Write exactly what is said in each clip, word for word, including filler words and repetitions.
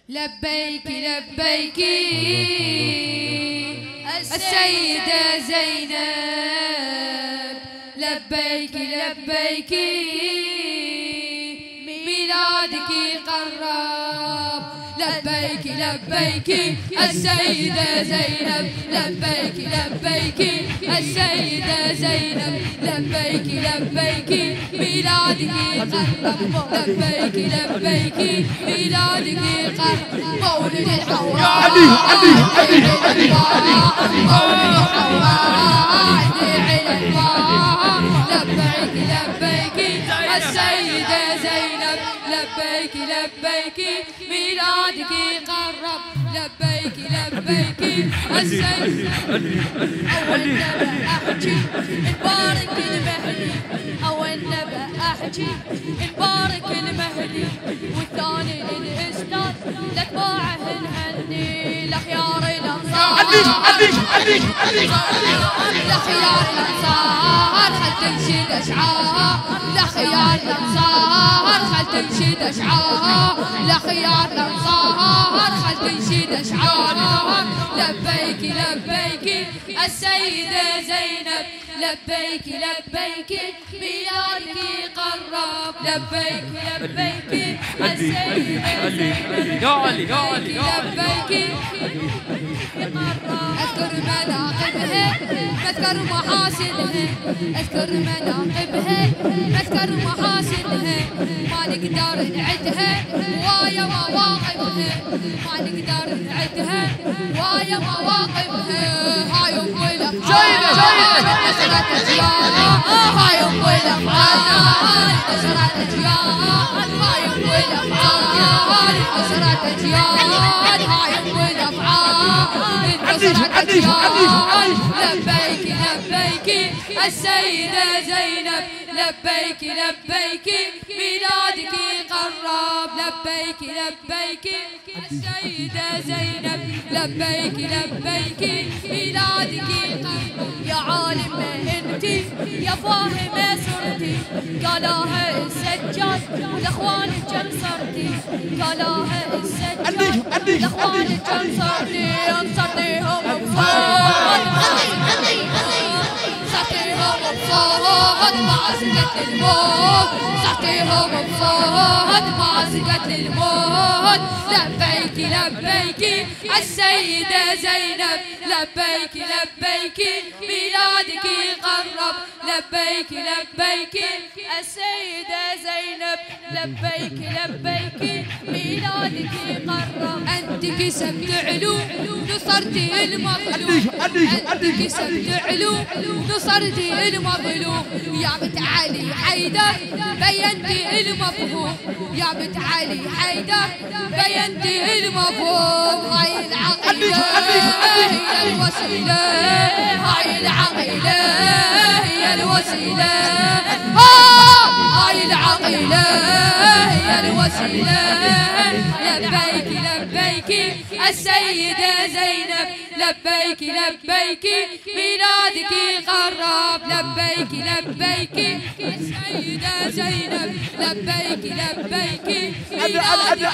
لبيك لبيك السيدة زينب، لبيك لبيك ميلادك قرب، لبيك لبيك السيدة زينب، لبيك لبيك السيدة زينب، لبيك لبيك ميلادك قرب، لبيك لبيك ميلادك قرب، مولد الحوراء علي علي علي علي مولد الحوراء لبيك لبيك السيدة زينب، لبيك لبيك ميلادك قرب، لبيك لبيك السيدة. أول نبأ أحكي مبارك المهدي، أول نبأ أحكي مبارك المهدي، والثاني للأستاذ لأتباعه نهني، لخيار الأنصار علي علي علي علي لخيار الأنصار خل تنشد أشعار، لخيار الأنصار خل تنشد أشعار، لخيار الأنصار خل تنشد أشعار، لبيك لبيك السيدة زينب، لبيك لبيك ميلادك قرب، لبيك لبيك السيدة زينب، يا علي يا علي يا علي لبيك. اذكر مناقبها اذكر محاسنها، اذكر مناقبها اذكر محاسنها، ما نقدر نعدها ويا مواقفها، ما نقدر نعدها ويا مواقفها، هاي ام الافعال نشرت اجيال، هاي ام الافعال نشرت اجيال، هاي ام الافعال نشرت اجيال، هاي ام الافعال نشرت اجيال، لبيك لبيك السيدة زينب، لبيك لبيك ميلادك قرب، لبيك لبيك السيدة زينب، لبيك لبيك ميلادك قرب، يا عالمة انتي يا فاهمة صرتي، قالاها السجاد والاخوان الجن صرتي، قالاها السجاد والاخوان الجن صرتي، انصرتيهم بصوت صرتيهم بصوت مع سكت الموت، صرتيهم بصوت مع سكت الموت، لبيك لبيك السيدة زينب، لبيك لبيك ميلادك قرب، لبيك لبيك السيدة زينب، لبيك لبيك ميلادك قرب، أنت كسبت علو نصرتي المظلوم، أنت كسبت علو نصرتي المظلوم، يا بنت علي حيدر بينتي المفهوم، يا بنت علي حيدر بينتي المفهوم، هاي العقيدة هي الوسيلة، هاي العقيدة هي الوسيلة، هاي العقيدة هي الوسيلة، لبيك لبيك السيدة زينب، لبيك لبيك ميلادك قرب، لبيك لبيك السيدة زينب، لبيك لبيك ميلادك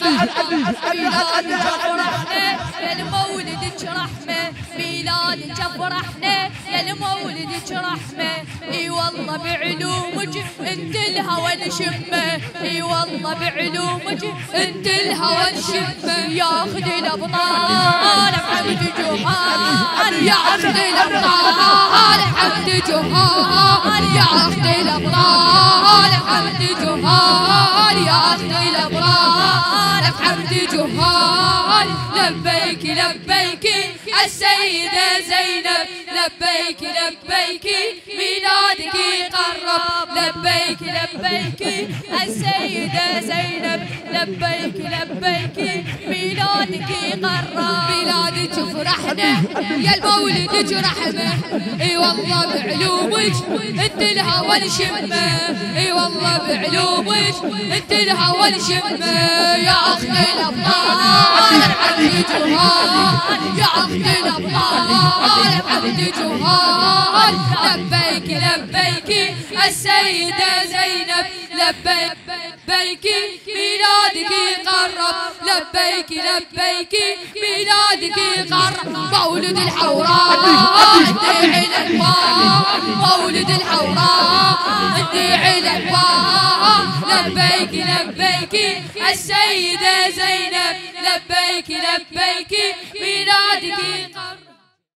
قرب، يا المولدك رحمة، ميلادك فرحنا، يا المولدك رحمة، اي والله بعلومك انت الهوى نشمه، اي والله بعلومك انت الهوى نشمه، يا اخذ الابطال حمد جهال، يا اخذ الابطال حمد جهال، يا اخذ الابطال حمد جهال، يا اخذ الابطال حمد جهال، لبيك لبيك السيدة زينب، لبيك لبيك ميلادك قرب، لبيك لبيك السيدة زينب، لبيك لبيك ميلادك قرب، ميلادك فرحنا يا المولد رحمة، اي والله بعلومك انت الهوى نشمه، اي والله بعلومك انت الهوى نشمه، يا اخت الابطال حمد جهال، يا اخت الابطال حمد جهال، لبيك لبيك السيدة زينب، لبيك لبيك ميلادك قرب، لبيك لبيك لبيك ميلادك قرب مولد الحوراء ادعي للباب مولد الحوراء ادعي للباب لبيك لبيك السيدة زينب لبيك لبيك ميلادك